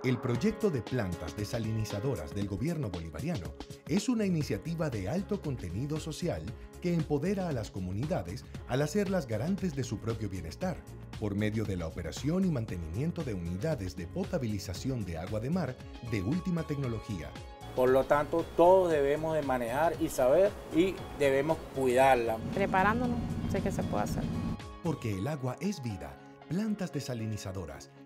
El proyecto de plantas desalinizadoras del gobierno bolivariano es una iniciativa de alto contenido social que empodera a las comunidades al hacerlas garantes de su propio bienestar, por medio de la operación y mantenimiento de unidades de potabilización de agua de mar de última tecnología. Por lo tanto, todos debemos de manejar y saber y debemos cuidarla. Preparándonos, sé que se puede hacer. Porque el agua es vida. Plantas desalinizadoras.